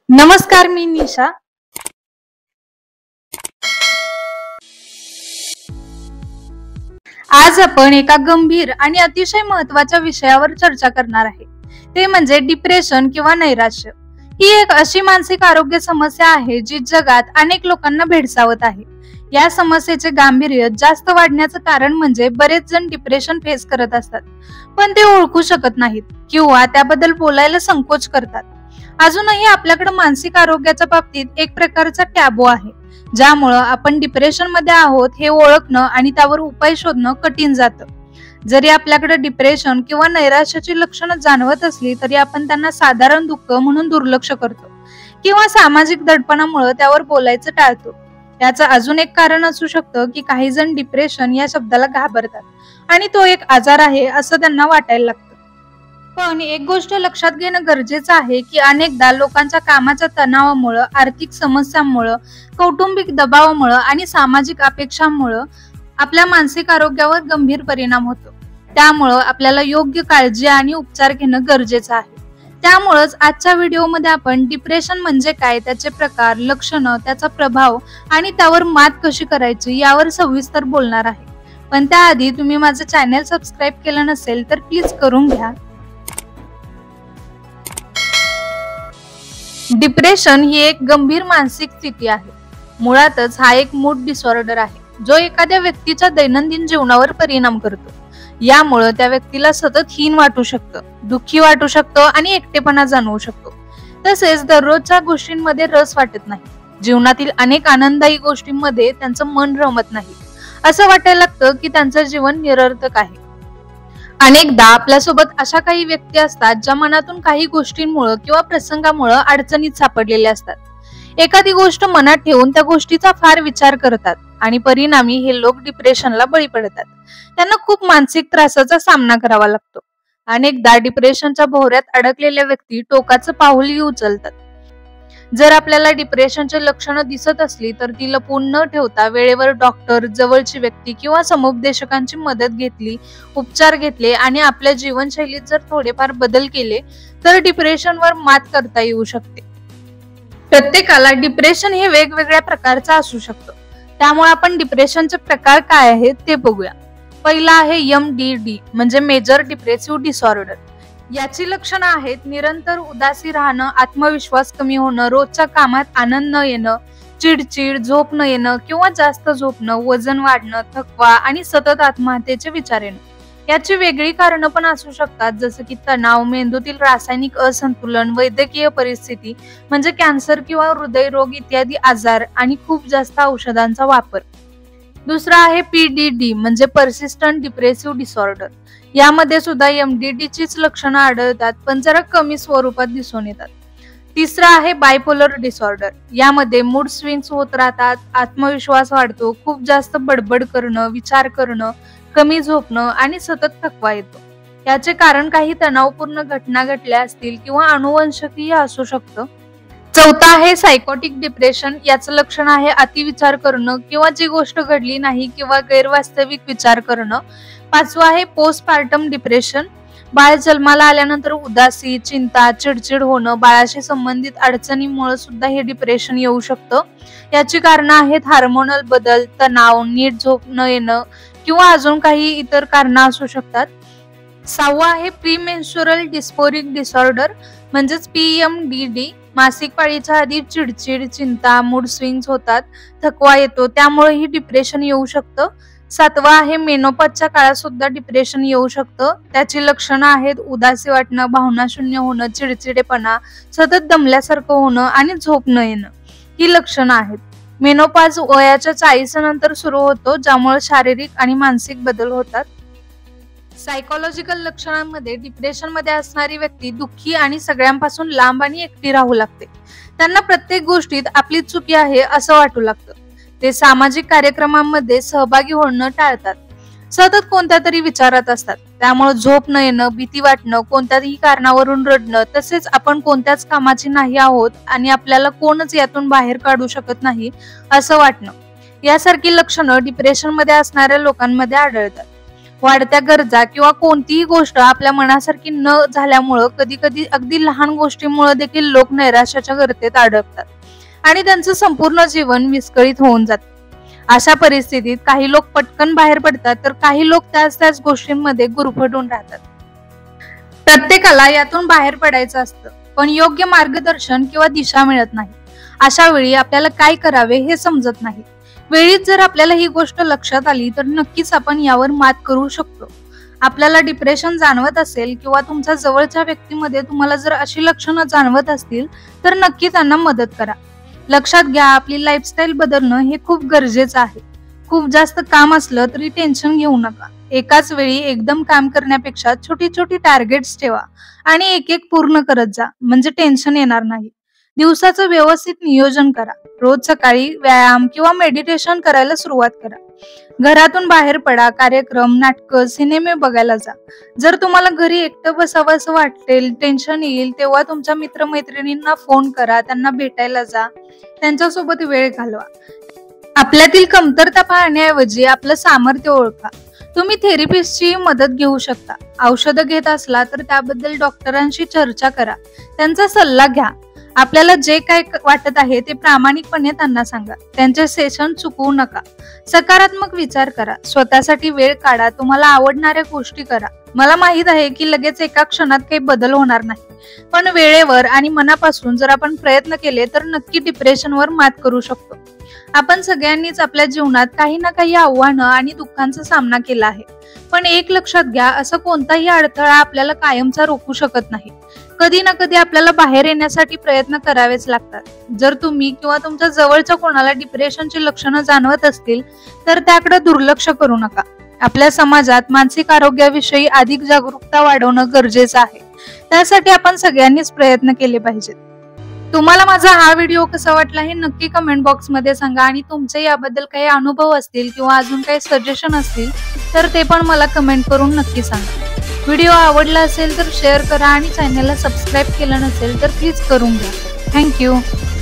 नमस्कार, मी निशा. आज आपण एका गंभीर आणि अतिशय महत्त्वाच्या विषयावर चर्चा करणार आहे. ते म्हणजे डिप्रेशन किंवा नैराश्य. ही एक अशी मानसिक आरोग्य समस्या आहे जी जगात अनेक लोकांना भेडसावत आहे. या समस्येचे गांभीर्य जास्त वाढण्याचं कारण म्हणजे बरेच जण डिप्रेशन फेस करत असतात, पण ते ओळखू शकत नाहीत किंवा त्याबद्दल बोलायला संकोच करतात. अजूनही आपल्याकडे मानसिक आरोग्याच्या बाबतीत एक प्रकारचा टॅबू आहे, ज्यामुळं आपण डिप्रेशन मध्ये आहोत हे ओळखणं आणि त्यावर उपाय शोधणं कठीण जातं. जरी आपल्याकडे डिप्रेशन किंवा नैराश्याची लक्षणं जाणवत असली तरी आपण त्यांना साधारण दुःख म्हणून दुर्लक्ष करतो किंवा सामाजिक दडपणामुळे त्यावर बोलायचं टाळतो. याचं अजून एक कारण असू शकतं की काही जण डिप्रेशन या शब्दाला घाबरतात आणि तो एक आजार आहे असं त्यांना वाटायला लागतं. पण एक गोष्ट लक्षात घेणं गरजेचं आहे की अनेकदा लोकांच्या कामाच्या तणावामुळं, आर्थिक समस्यांमुळं, कौटुंबिक दबावामुळं आणि सामाजिक अपेक्षांमुळं आपल्या मानसिक आरोग्यावर गंभीर परिणाम होतो. त्यामुळं आपल्याला योग्य काळजी आणि उपचार घेणं गरजेचं आहे. त्यामुळंच आजच्या व्हिडिओमध्ये आपण डिप्रेशन म्हणजे काय, त्याचे प्रकार, लक्षणं, त्याचा प्रभाव आणि त्यावर मात कशी करायची यावर सविस्तर बोलणार आहे. पण त्याआधी तुम्ही माझं चॅनल सबस्क्राईब केलं नसेल तर प्लीज करून घ्या. डिप्रेशन ही एक गंभीर मानसिक स्थिती आहे. मुळातच हा एक मूड डिसऑर्डर आहे जो एखाद्या व्यक्तीच्या दैनंदिन जीवनावर परिणाम करतो. यामुळे त्या व्यक्तीला सतत हीन वाटू शकतं, दुःखी वाटू शकतं आणि एकटेपणा जाणवू शकतो. तसेच दररोजच्या गोष्टींमध्ये रस वाटत नाही. जीवनातील अनेक आनंददायी गोष्टींमध्ये त्यांचं मन रमत नाही. असं वाटायला लागतं की त्यांचं जीवन निरर्थक आहे. अनेकदा आपल्यासोबत अशा काही व्यक्ती असतात ज्या मनातून काही गोष्टींमुळे किंवा प्रसंगामुळे अडचणीत सापडलेले असतात. एखादी गोष्ट मनात ठेवून त्या गोष्टीचा फार विचार करतात आणि परिणामी हे लोक डिप्रेशनला बळी पडतात. त्यांना खूप मानसिक त्रासाचा सामना करावा लागतो. अनेकदा डिप्रेशनच्या भोवऱ्यात अडकलेल्या व्यक्ती टोकाचं पाऊलही उचलतात. जर आपल्याला डिप्रेशनचे लक्षणं दिसत असली तर ती लपवून न ठेवता वेळेवर डॉक्टर, जवळची व्यक्ती किंवा समुपदेशकांची मदत घेतली, उपचार घेतले आणि आपल्या जीवनशैलीत जर थोडेफार बदल केले तर डिप्रेशनवर मात करता येऊ शकते. प्रत्येकाला डिप्रेशन हे वेगवेगळ्या प्रकारचं असू शकतं. त्यामुळे आपण डिप्रेशनचे प्रकार काय आहेत ते बघूया. पहिला आहे MDD म्हणजे मेजर डिप्रेसिव्ह डिसऑर्डर. याची लक्षणं आहेत निरंतर उदासी राहणं, आत्मविश्वास कमी होणं, रोजच्या कामात आनंद न येणं, चिडचिड, झोप न येणं किंवा जास्त झोपणं, वजन वाढणं, थकवा आणि सतत आत्महत्येचे विचार येणं. याची वेगळी कारणं पण असू शकतात, जसं की तणाव, मेंदूतील रासायनिक असंतुलन, वैद्यकीय परिस्थिती म्हणजे कॅन्सर किंवा हृदयरोग इत्यादी आजार आणि खूप जास्त औषधांचा वापर. दुसरा आहे PDD म्हणजे पर्सिस्टंट डिप्रेसिव्ह डिसऑर्डर. यामध्ये सुद्धा MDD चीच लक्षणं आढळतात पण जरा कमी स्वरूपात दिसून येतात. तिसरा आहे बायपोलर डिसऑर्डर. यामध्ये मूड स्विंग्स होत राहतात, आत्मविश्वास वाढतो, खूप जास्त बडबड करणं, विचार करणं, कमी झोपणं आणि सतत थकवा येतो. याचे कारण काही तणावपूर्ण घटना घडल्या असतील किंवा अनुवंशिकही असू शकतं. चौथा आहे सायकोटिक डिप्रेशन. याचं लक्षण आहे अतिविचार करणं किंवा जी गोष्ट घडली नाही किंवा गैरवास्तविक विचार करणं. पाचवा आहे पोस्टपार्टम डिप्रेशन. बाळ जन्माला आल्यानंतर उदासी, चिंता, चिडचिड होणं, बाळाशी संबंधित अडचणीमुळे सुद्धा हे डिप्रेशन येऊ शकतं. याची कारणं आहेत हार्मोनल बदल, तणाव, नीट झोप न येणं किंवा अजून काही इतर कारणं असू शकतात. सहावा आहे प्रीमेन्स्ट्रुअल डिस्फोरिक डिसऑर्डर म्हणजेच PMDD. मासिक पाळीच्या आधी चिडचिड, चिंता, मूड स्विंग्स होतात, थकवा येतो, त्यामुळे ही डिप्रेशन येऊ शकतं. सातवा आहे मेनोपॉजच्या काळात सुद्धा डिप्रेशन येऊ शकतं. त्याची लक्षणं आहेत उदासी वाटणं, भावना शून्य होणं, चिडचिडेपणा, सतत दमल्यासारखं होणं आणि झोप न येणं. ही लक्षणं आहेत. मेनोपॉज वयाच्या 40 नंतर सुरू होतो, ज्यामुळे शारीरिक आणि मानसिक बदल होतात. सायकोलॉजिकल लक्षणांमध्ये डिप्रेशन मध्ये असणारी व्यक्ती दुःखी आणि सगळ्यांपासून लांब आणि एकटी राहू लागते. त्यांना प्रत्येक गोष्टीत आपली चुकी आहे असं वाटू लागतं. ते सामाजिक कार्यक्रमांमध्ये सहभागी होणं टाळतात, सतत कोणत्या तरी विचारात असतात. त्यामुळे झोप न येणं, भीती वाटणं, कोणत्याही कारणावरून रडणं, तसेच आपण कोणत्याच कामाची नाही आहोत आणि आपल्याला कोणच यातून बाहेर काढू शकत नाही असं वाटणं. यासारखी लक्षणं डिप्रेशन मध्ये असणाऱ्या लोकांमध्ये आढळतात. वाढत्या गरजा किंवा कोणतीही गोष्ट आपल्या मनासारखी न झाल्यामुळं कधी कधी अगदी लहान गोष्टीमुळे देखील लोक नैराश्याच्या गर्तेत अडकतात आणि त्यांचं संपूर्ण जीवन विस्कळीत होऊन जातं. अशा परिस्थितीत काही लोक पटकन बाहेर पडतात तर काही लोक त्याच गोष्टींमध्ये गुरफटून राहतात. प्रत्येकाला यातून बाहेर पडायचं असतं, पण योग्य मार्गदर्शन किंवा दिशा मिळत नाही. अशा वेळी आपल्याला काय करावे हे समजत नाही. वेळीच जर आपल्याला ही गोष्ट लक्षात आली तर नक्कीच आपण यावर मात करू शकतो. आपल्याला डिप्रेशन जाणवत असेल किंवा तुमच्या जवळच्या व्यक्तीमध्ये तुम्हाला जर अशी लक्षणं जाणवत असतील तर नक्की त्यांना मदत करा. लक्षात घ्या, आपली लाईफस्टाईल बदलणं हे खूप गरजेचं आहे. खूप जास्त काम असलं तरी टेन्शन घेऊ नका. एकाच वेळी एकदम काम करण्यापेक्षा छोटी छोटी टार्गेट्स ठेवा आणि एक एक पूर्ण करत जा, म्हणजे टेन्शन येणार नाही. दिवसाचं व्यवस्थित नियोजन करा. रोज सकाळी व्यायाम किंवा मेडिटेशन करायला सुरुवात करा. घरातून बाहेर पडा, कार्यक्रम, नाटकं, सिनेमे बघायला जा. जर तुम्हाला घरी एकटं बसावं असं वाटेल, टेन्शन येईल, तेव्हा तुमच्या मित्रमैत्रिणींना फोन करा, त्यांना भेटायला जा, त्यांच्यासोबत वेळ घालवा. आपल्यातील कमतरता पाहण्याऐवजी आपलं सामर्थ्य ओळखा. तुम्ही थेरपिस्टची मदत घेऊ शकता. औषधं घेत असला तर त्याबद्दल डॉक्टरांशी चर्चा करा, त्यांचा सल्ला घ्या. आपल्याला जे काय वाटत आहे ते प्रामाणिकपणे त्यांना सांगा. त्यांचे सेशन चुकवू नका. सकारात्मक विचार करा. स्वतःसाठी वेळ काढा. तुम्हाला आवडणाऱ्या गोष्टी करा. मला माहित आहे की लगेच एका क्षणात काही बदल होणार नाही, पण वेळेवर आणि मनापासून जर आपण प्रयत्न केले तर नक्की डिप्रेशनवर मात करू शकतो. आपण सगळ्यांनीच आपल्या जीवनात काही ना काही आव्हानं आणि दुःखांचा सामना केला आहे, पण एक लक्षात घ्या, असं कोणताही अडथळा आपल्याला कायमचा रोखू शकत नाही. कधी ना कधी आपल्याला बाहेर येण्यासाठी प्रयत्न करावेच लागतात. जर तुम्ही किंवा तुमच्या जवळच्या कोणाला डिप्रेशनची लक्षणं जाणवत असतील तर त्याकडे दुर्लक्ष करू नका. आपल्या समाजात मानसिक आरोग्याविषयी अधिक जागरूकता वाढवणं गरजेचं आहे. त्यासाठी आपण सगळ्यांनीच प्रयत्न केले पाहिजेत. तुम्हाला माझा हा व्हिडिओ कसा वाटला हे नक्की कमेंट बॉक्स मध्ये सांगा आणि तुमचे याबद्दल काही अनुभव असतील किंवा अजून काही सजेशन असतील तर ते पण मला कमेंट करून नक्की सांगा. व्हिडिओ आवडला असेल तर शेअर करा आणि चॅनलला सबस्क्राईब केलं नसेल तर प्लीज करून घ्या. थँक्यू.